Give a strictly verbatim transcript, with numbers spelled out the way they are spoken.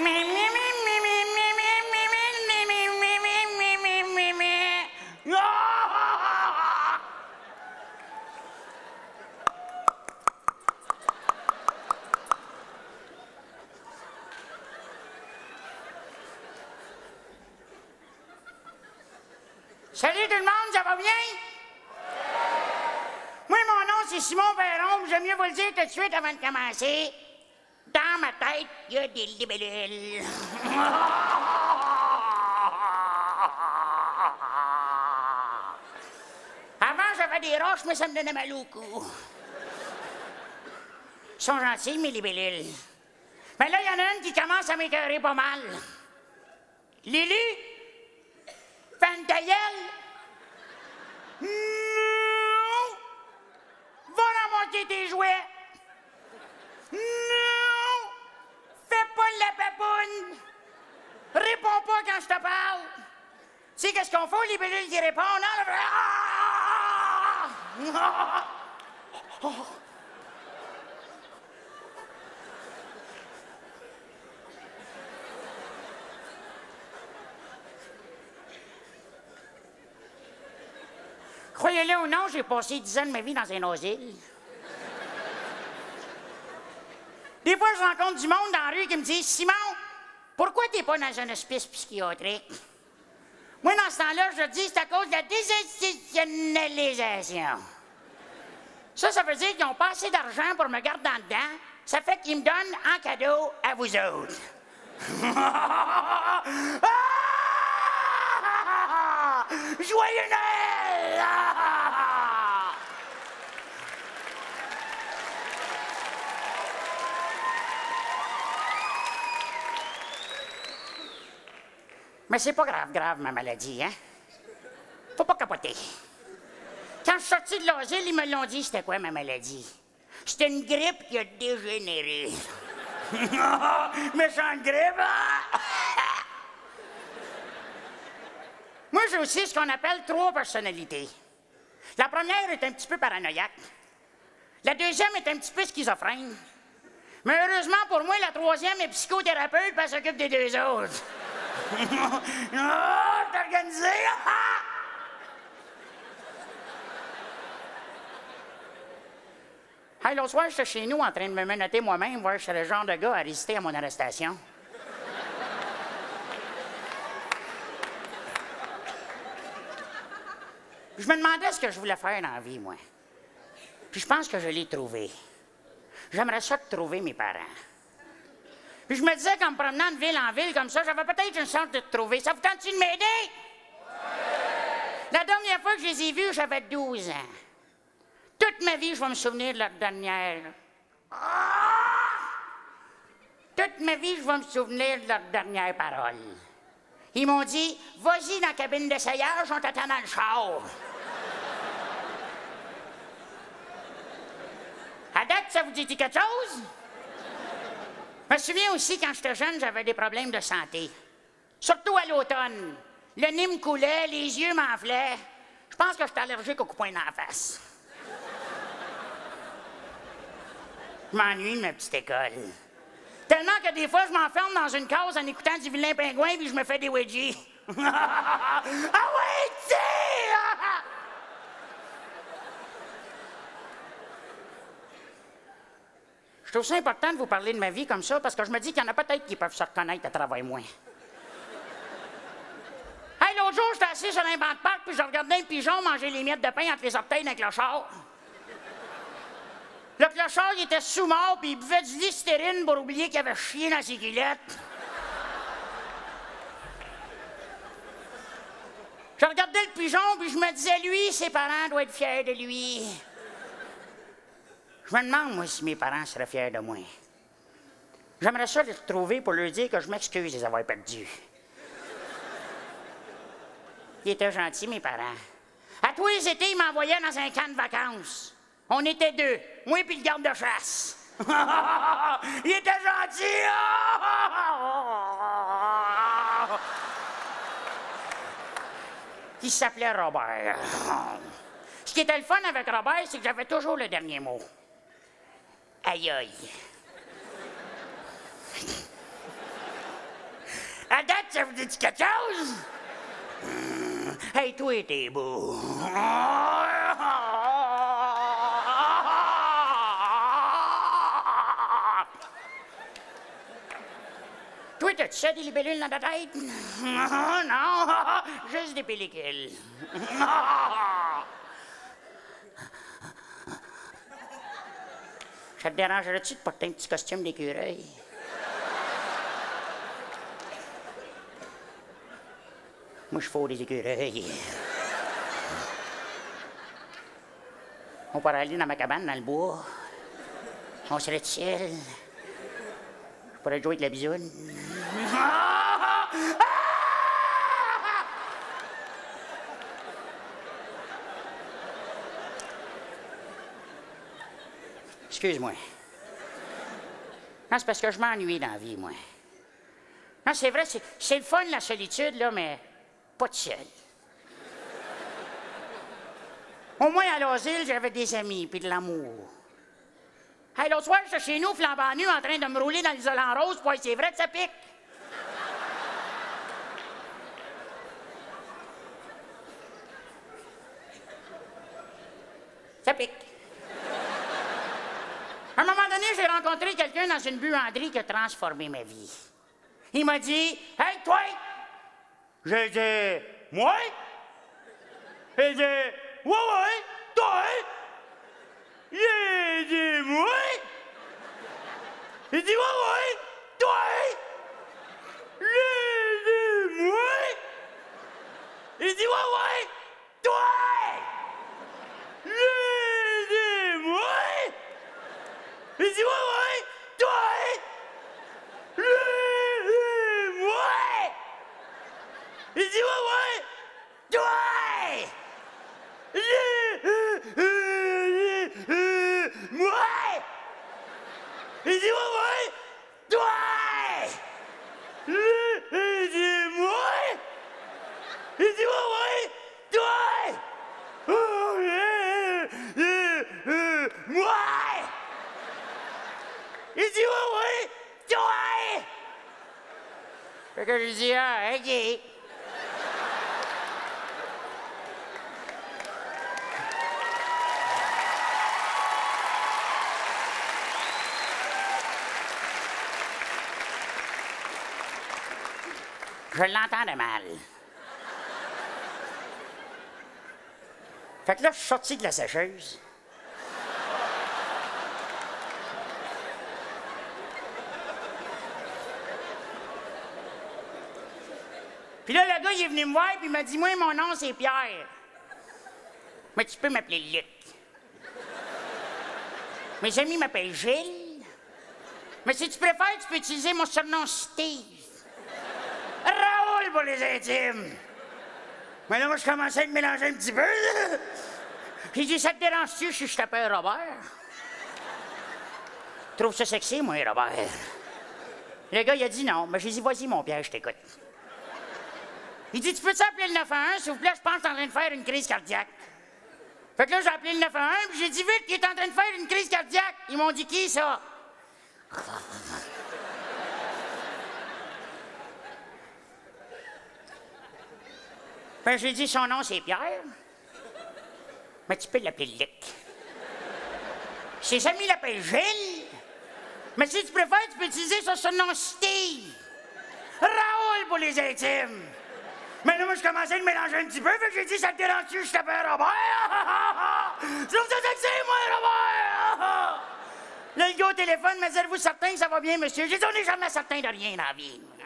Salut tout le monde, ça va bien? Moi, mon nom, c'est Simon Perron, j'aime mieux vous le dire tout de suite avant de commencer. Dans ma tête, il y a des libellules. Avant, j'avais des roches, mais ça me donnait mal au cou. Ils sont gentils, mes libellules. Mais là, il y en a une qui commence à m'écœurer pas mal. Lily? Fan ta gueule? Non! Va ramasser tes jouets! Non! Fais pas de la papoune! Réponds pas quand je te parle! Tu sais qu'est-ce qu'on fait, les libellules qui répondent? Non? Ah! Oh! Croyez-le ou non, j'ai passé dix ans de ma vie dans un asile. Des fois, je rencontre du monde dans la rue qui me dit « Simon, pourquoi t'es pas dans un hospice psychiatrique? » Moi, dans ce temps-là, je dis « C'est à cause de la désinstitutionnalisation. » Ça, ça veut dire qu'ils n'ont pas assez d'argent pour me garder en dedans. Ça fait qu'ils me donnent en cadeau à vous autres. Ah! Joyeux Noël! Ah! Mais c'est pas grave, grave, ma maladie, hein? Faut pas capoter. Quand je suis sorti de l'asile, ils me l'ont dit, c'était quoi ma maladie? C'était une grippe qui a dégénéré. Méchante grippe, hein? Moi, j'ai aussi ce qu'on appelle trois personnalités. La première est un petit peu paranoïaque. La deuxième est un petit peu schizophrène. Mais heureusement pour moi, la troisième est psychothérapeute, puis elle s'occupe des deux autres. Oh, t'es organisé! Hey, l'autre soir, j'étais chez nous en train de me menotter moi-même, voir si je serais le genre de gars à résister à mon arrestation. Je me demandais ce que je voulais faire dans la vie, moi. Puis je pense que je l'ai trouvé. J'aimerais ça trouver mes parents. Puis je me disais qu'en me promenant de ville en ville comme ça, j'avais peut-être une chance de te trouver. Ça vous tente-tu de m'aider? Ouais. La dernière fois que je les ai vus, j'avais douze ans. Toute ma vie, je vais me souvenir de leur dernière... Ah! Toute ma vie, je vais me souvenir de leur dernière parole. Ils m'ont dit, vas-y dans la cabine d'essayage, on t'attend dans le char. À date, ça vous dit quelque chose? Je me souviens aussi, quand j'étais jeune, j'avais des problèmes de santé. Surtout à l'automne. Le nez me coulait, les yeux m'enflaient. Je pense que j'étais allergique au coup de poing dans la face. Je m'ennuie de ma petite école. Tellement que des fois, je m'enferme dans une case en écoutant du vilain pingouin puis je me fais des wedgies. Ah ouais, tire! Je trouve ça important de vous parler de ma vie comme ça parce que je me dis qu'il y en a peut-être qui peuvent se reconnaître à travers moi. Hey, l'autre jour, j'étais assis sur un banc de parc puis je regardais un pigeon manger les miettes de pain entre les orteils d'un clochard. Le clochard, il était sous-mort, puis il buvait du Listerine pour oublier qu'il avait chié dans ses culottes. Je regardais le pigeon, puis je me disais, lui, ses parents doivent être fiers de lui. Je me demande, moi, si mes parents seraient fiers de moi. J'aimerais ça les retrouver pour leur dire que je m'excuse de les avoir perdus. Ils étaient gentils, mes parents. À tous les étés, ils m'envoyaient dans un camp de vacances. On était deux, moi et le garde de chasse. Il était gentil! Il s'appelait Robert. Ce qui était le fun avec Robert, c'est que j'avais toujours le dernier mot. Aïe aïe. ça vous dit quelque chose? Hum. Hey, toi, t'es beau. Toi, t'as-tu ça, des libellules dans ta tête? Non, juste des pellicules. Ça te dérangerait-tu de porter un petit costume d'écureuil? Moi, je fous des écureuils. On pourrait aller dans ma cabane, dans le bois. On serait de ciel. Je pourrais jouer avec la bisoune. Excuse-moi. Non, c'est parce que je m'ennuie dans la vie, moi. Non, c'est vrai, c'est, c'est le fun, la solitude, là, mais pas de seul. Au moins, à l'asile, j'avais des amis puis de l'amour. Hey, l'autre soir, j'étais chez nous, flambant nu, en train de me rouler dans l'isolant rose, puis c'est vrai que ça pique. Ça pique. À un moment donné, j'ai rencontré quelqu'un dans une buanderie qui a transformé ma vie. Il m'a dit, « Hey, toi! » J'ai dit, « Moi? » Il dit, « Ouais, ouais, toi! » J'ai dit, « Moi? » Il dit, « Ouais, ouais, toi! » J'ai dit, « Moi? » Il dit, « Ouais, ouais, toi! » J'ai dit, « Moi? » Il dit, « Ouais, ouais, toi! » Il dit, ouais, ouais, toi! Moi! Il dit, ouais, ouais, toi! Il dit, moi! Il dit, ouais, ouais, toi! Moi! Il dit, ouais, ouais, toi! Fait que je dis, ah, ok. Je l'entendais mal. Fait que là, je suis sorti de la sécheuse. Puis là, le gars, il est venu me voir, puis il m'a dit, moi, mon nom, c'est Pierre. Mais tu peux m'appeler Luc. Mes amis m'appellent Gilles. Mais si tu préfères, tu peux utiliser mon surnom Steve. Raoul pour les intimes. Mais là, moi, je commençais à me mélanger un petit peu. J'ai dit, ça te dérange-tu si je t'appelle Robert? Trouve ça sexy, moi, Robert. Le gars, il a dit non. Mais j'ai dit, vas-y, mon Pierre, je t'écoute. Il dit, tu peux t'appeler le neuf un un, s'il vous plaît, je pense que t'es en train de faire une crise cardiaque. Fait que là, j'ai appelé le neuf un un, puis j'ai dit, vite, il est en train de faire une crise cardiaque. Ils m'ont dit, qui, ça? Fait que j'ai dit, son nom, c'est Pierre. Mais tu peux l'appeler Luc. Ses amis l'appellent Gilles. Mais si tu préfères, tu peux utiliser son surnom Steve. Raoul pour les intimes. Mais là, moi, je commençais à me mélanger un petit peu, fait que j'ai dit, ça te dérange-tu, je t'appelle Robert? Je trouve ça sexy, moi, Robert! Là, le gars au téléphone m'a dit, êtes-vous certain que ça va bien, monsieur? J'ai dit, on n'est jamais certain de rien dans la vie.